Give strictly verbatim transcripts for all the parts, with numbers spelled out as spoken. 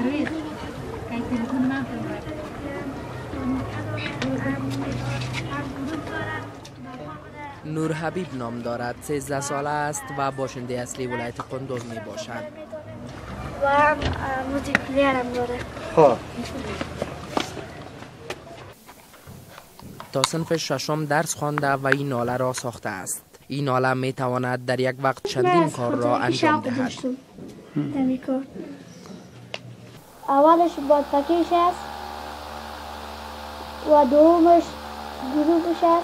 نور حبیب نام دارد، سیزده ساله است و باشنده اصلی ولایت قندوز می باشد. و هم موزیک پلیر هم داره. خب تا صنف ششم درس خوانده و این ناله را ساخته است. این ناله می تواند در یک وقت چندین کار را انجام دهد. اولش بادپکیش است و دومش گروبش است.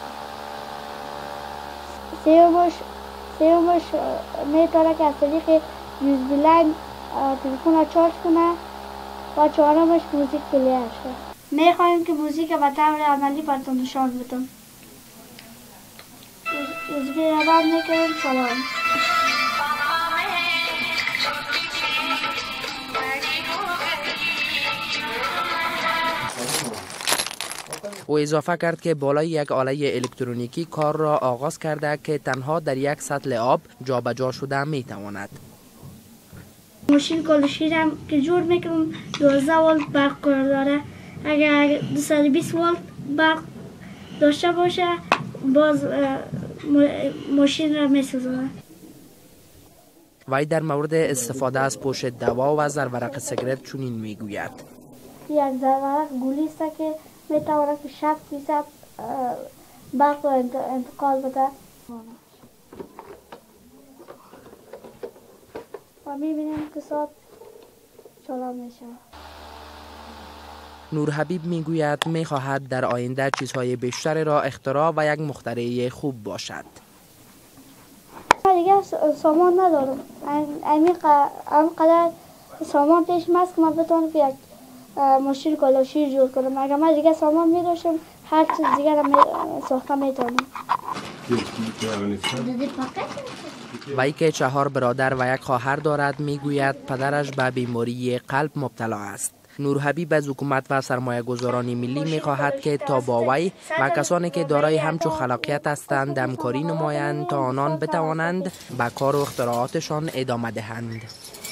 سومش سومش میتونه که از طریق یوزبیلنگ تلفن را چارج کنه و چهارمش موزیک پلیرش است. میخواهیم که موزیک به طور عملی براتون نشان بدم. موزیک را بند میکنیم. سلام. او اضافه کرد که بالای یک آله الکترونیکی کار را آغاز کرده که تنها در یک سطل آب جابجا شده می تواند. ماشین کالوشی را که جور میکنم دوازده ولت برق کار داره. اگر دویست و بیست ولت برق داشته باشه باز ماشین را میسوزونه. وی در مورد استفاده از پوش دوا و زرورق سیگرت چنین میگوید. یک زرورق گولی است که میتواند که شصت فیصد برق را انتقال بده و میبینیم که ساعت چالا میشه. نور حبیب میگوید میخواهد در آینده چیزهای بیشتری را اختراع و یک مخترع خوب باشد. دیگه سامان ندارم. اینقدر سامان پیشم است که من بتونم یک ماشین کالاشی جور کنم. اگر من دیگه سامان می داشتم هر چیز دیگه را ساخته میتونم. وی که چهار برادر و یک خواهر دارد میگوید پدرش به بیماری قلب مبتلا است. نور حبیب از حکومت و سرمایه گذاران ملی می خواهد که تا با وی و کسانی که دارای همچو خلاقیت هستند همکاری نمایند تا آنان بتوانند به کار و اختراعاتشان ادامه دهند.